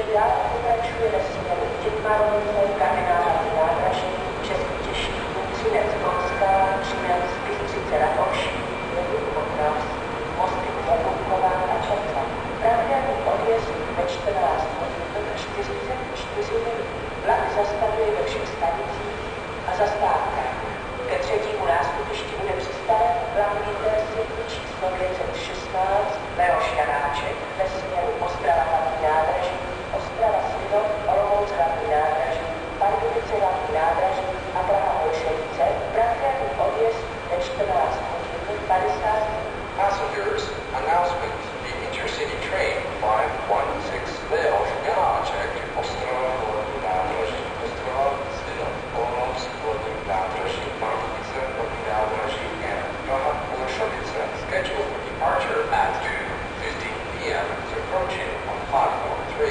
dále pokračuje ve směru Dětmarovice, Kardinální nádraží, Český Těšín, Třinec Kolská, Třinec, Bystřice nad Orší, Jeník Podravský, Mosty Mokulková a Čerta. Pravidelný odjezd ve 14 hodin 44 minut. Vlak zastavuje ve všech stanicích a zastávkách. Ke třetímu nástupišti bude přistaven vlak Intercity číslo 516 Leoš Janáček ve směru Ostrava hlavní nádraží, Ostrava Svinov, Olomouc hlavní nádraží, Pardubice hlavní nádraží a Praha Holšovice. Pravidelný odjezd ve 14 hodin 50 minut. Passengers, announcement. The Intercity train 516 Leoš Janáček, Ostrava hlavní nádraží, Ostrava Svinov, Olomouc hlavní nádraží, Pardubice hlavní nádraží, and Praha Holšovice. Scheduled for departure at 2:15 p.m. is approaching on platform 3.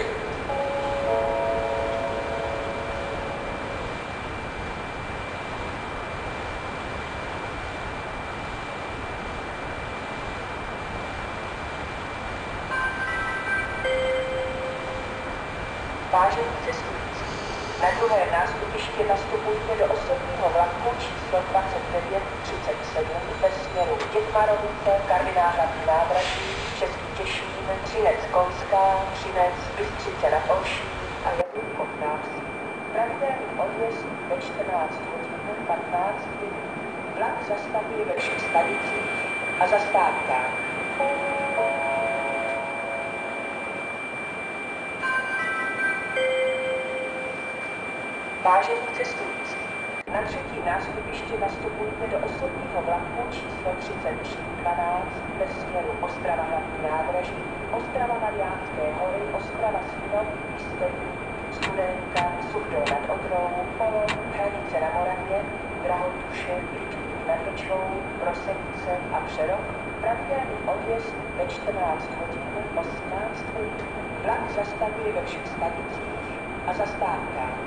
Vážení cestující, na druhé nástupiště nastupujte do osobního vlaku číslo 2937 ve směru Dětmarovice, Kardinál hlavní nádraží, Český Těšín, Třinec Kolská, Třinec, Bystřice nad Orší a Jeník Podravský. Pravidelný odjezd ve 14 hodin 15 minut. Vlak zastavuje ve všech stanicích a zastávkách. Vážení cestující, na třetí nástupiště nastupujte do osobního vlaku číslo 3312 ve směru Ostrava hlavní nádraží, Ostrava Mariánské hory, Ostrava Svinov, Výstupní, Studenka, Suchdol nad Odrou, Polom, Hranice na Moravě, Drahotuše, Lidvík nad Bečvou, Rosenice a Přerov. Pravidelný odjezd ve 14 hodin 18 minut. Vlak zastavuje ve všech stanicích a zastávkách.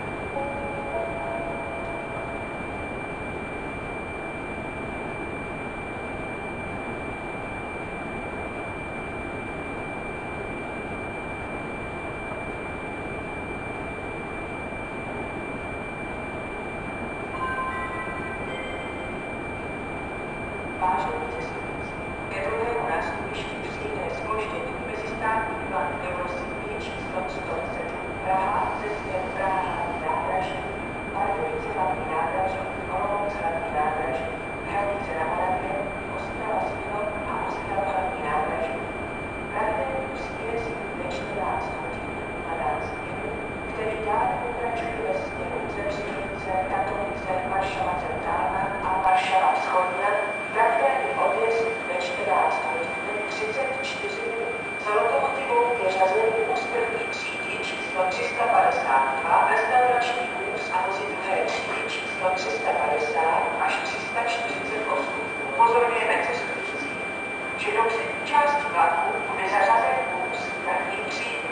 Vážení cestující, ke druhému nástupišti přijde zpožděný mezistátní vlak Eurosity číslo 107 Praha ze směru Praha hlavní nádraží, Pardubice hlavní nádraží, Olomouc hlavní nádraží, Hranice na Moravě, Ostrava Svinov a Ostrava hlavní nádraží. Pravidelný příjezd ve 14 hodin 12 minut, který dále pokračuje ve směru Zemřichnice, Katovice, Varšava centrálna a Varšava vzchodná. Pravidelný odjezd ve 14 hodin 34 minut. Za lokomotivou je řazený vůz první třídy číslo 352, restaurační vůz a vozy druhé třídy číslo 350 až 348. Upozorňujeme cestující, že do přední části vlaku bude zařazen vůz první třídy.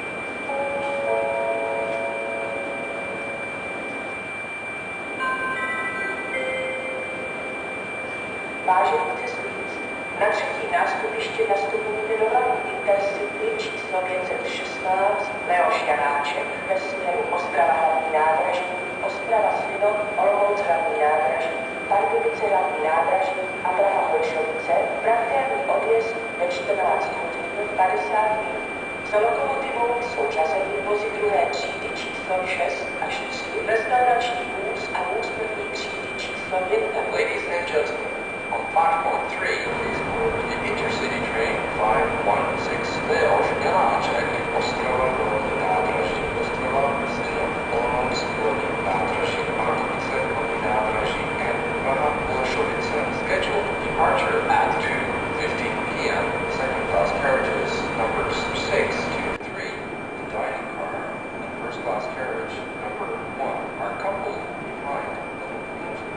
Vážení cestující, na třetí nástupiště nastupujte do vlaku Intercity číslo 516 Leoš Janáček ve směru Ostrava hlavní nádraží, Ostrava Svinov, Olomouc hlavní nádraží, Pardubice hlavní nádraží a Praha Holšovice. Pravidelný odjezd ve 14 hodin 50 minut. Za lokomotivou jsou řazeny vozy druhé třídy číslo 6 až 3, restaurační vůz a vůz první třídy číslo 1. Ladies and gentlemen, on platform 3 is the Intercity train 516 Leoš Janáček, Ostrava hlavní nádraží, Ostrava Svinov, Olomouc hlavní nádraží, Pardubice hlavní nádraží, and Praha Holšovice. Scheduled departure at 2:15 p.m. Second class carriages numbers 6 to 3, the dining car, and first class carriage number 1 are coupled behind the locomotive.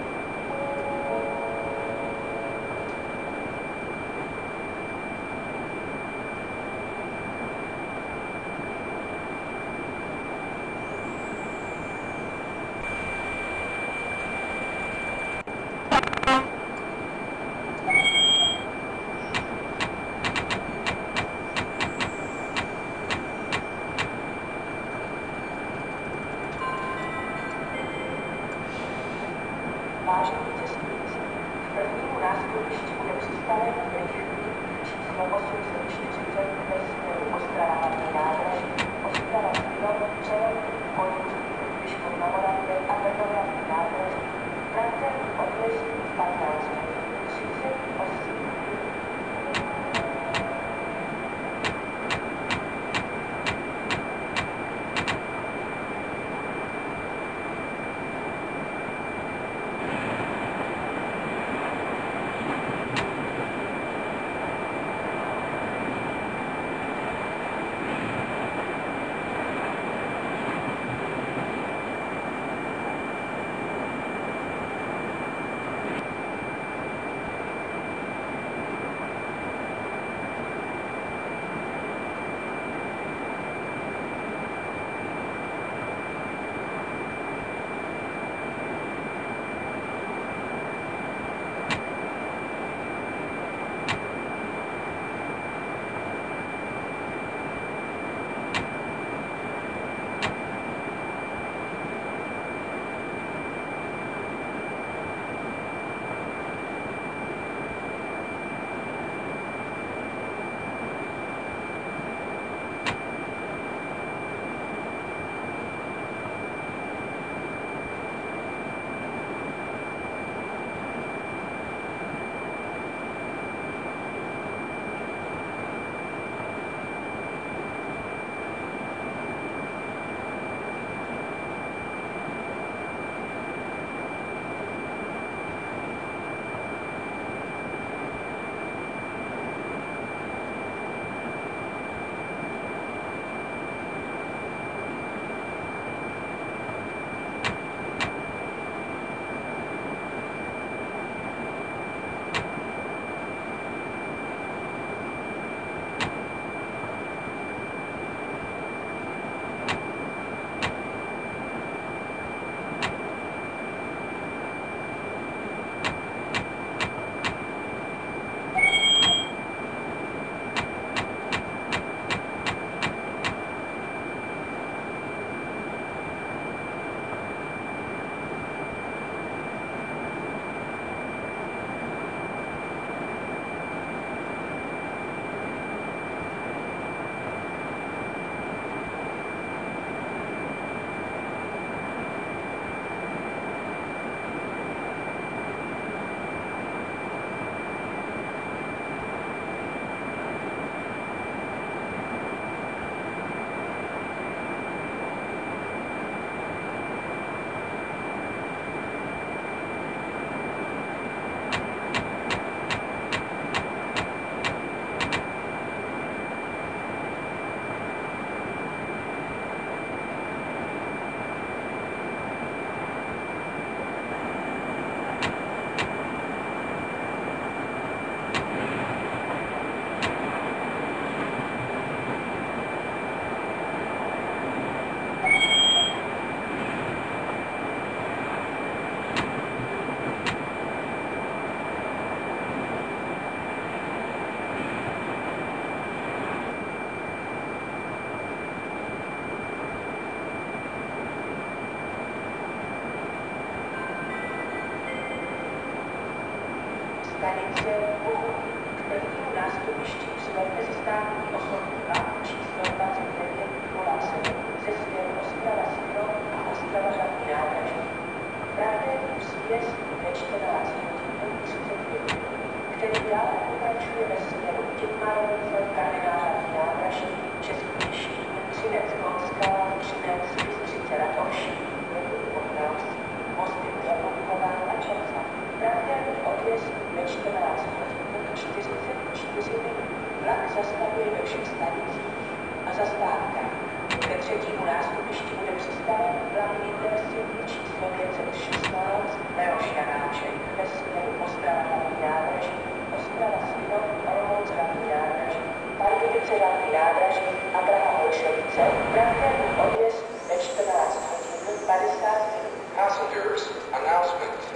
stanice Bohu. K prvnímu nástupišti přijel mezistátní osobní vlak číslo 2907 ze směru Ostrava Sídlo a Ostrava Hlavní nádraží. Pravidelný příjezd ve 14 hodin 35 minut, který dále pokračuje ve směru Tětmarovice, Karviná Hlavní nádraží, Český Těšín, Třinec Konská, Třinec, Bystřice nad Orší, Brno Potravsk, Mosty u Jablonková a Čerca. Pravidelný odjezd ve 14 hodin 44 minut. Vlak zastavuje ve všech stanicích a zastávkách. Ke třetímu nástupišti bude přistaven vlak Intercity číslo 516 Leoš Janáček ve směru Ostrava Hlavní nádraží, Ostrava Svinov, Olomouc Hlavní nádraží, Pardubice Hlavní nádraží a Praha Holešovice. Pravidelný odjezd ve 14 hodin 50 minut. Passengers, announcement.